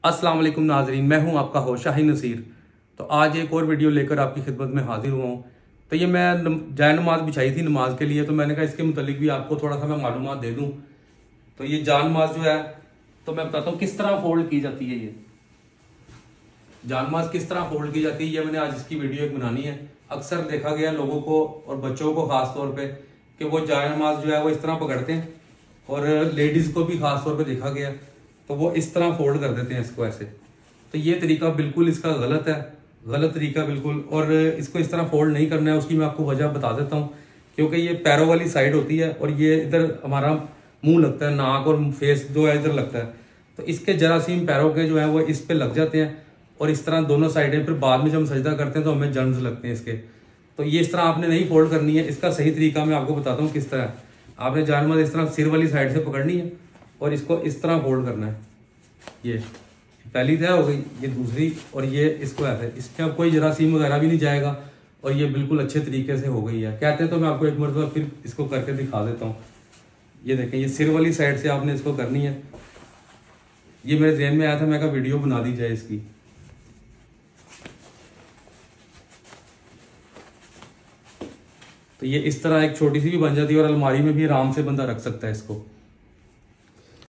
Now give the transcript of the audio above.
अस्सलाम वालेकुम नाजरीन, मैं हूं आपका होस्ट शाहीन नसीर। तो आज एक और वीडियो लेकर आपकी खिदमत में हाजिर हुआ हूं। तो ये मैं जाय नमाज बिछाई थी नमाज के लिए, तो मैंने कहा इसके मुतालिक भी आपको थोड़ा सा मैं मालूमात दे दूं। तो ये जान नमाज जो है, तो मैं बताता हूँ किस तरह फोल्ड की जाती है। ये जान नमाज किस तरह फोल्ड की जाती है, ये मैंने आज इसकी वीडियो एक बनानी है। अक्सर देखा गया लोगों को और बच्चों को खास तौर पे कि वो जाय नमाज जो है वो इस तरह पकड़ते हैं, और लेडीज को भी खास तौर पे देखा गया तो वो इस तरह फोल्ड कर देते हैं इसको ऐसे। तो ये तरीका बिल्कुल इसका गलत है, गलत तरीका बिल्कुल। और इसको इस तरह फोल्ड नहीं करना है, उसकी मैं आपको वजह बता देता हूँ। क्योंकि ये पैरों वाली साइड होती है और ये इधर हमारा मुंह लगता है, नाक और फेस जो है इधर लगता है। तो इसके जरासीम पैरों के जो है वो इस पे लग जाते हैं और इस तरह दोनों साइडें, फिर बाद में जब हम सजदा करते हैं तो हमें जर्म्स लगते हैं इसके। तो ये इस तरह आपने नहीं फोल्ड करनी है। इसका सही तरीका मैं आपको बताता हूँ किस तरह। आपने जान नमाज इस तरह सिर वाली साइड से पकड़नी है और इसको इस तरह फोल्ड करना है। ये पहली तय हो गई, ये दूसरी, और ये इसको ऐसे, इसके अब कोई जरासीम वगैरह भी नहीं जाएगा और ये बिल्कुल अच्छे तरीके से हो गई है। कहते हैं तो मैं आपको एक मरतबा फिर इसको करके दिखा देता हूँ। ये देखें, ये सिर वाली साइड से आपने इसको करनी है। ये मेरे ज़हन में आया था, मैं कहा वीडियो बना दी जाए इसकी। तो ये इस तरह एक छोटी सी भी बन जाती है और अलमारी में भी आराम से बंदा रख सकता है इसको।